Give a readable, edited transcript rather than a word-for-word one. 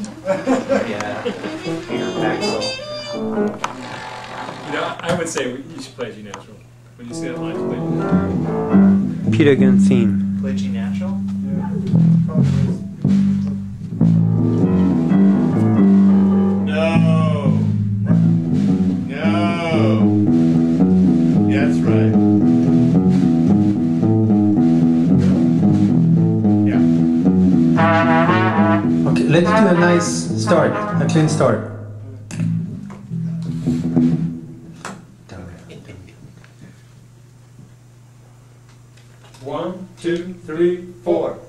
Yeah. Your axle. You know, I would say you should play G natural. When you see that line, play G natural. Peter Gunn theme. Play G natural? No. No. Yeah, that's right. Yeah. Okay, let's do a nice start, a clean start. 1, 2, 3, 4.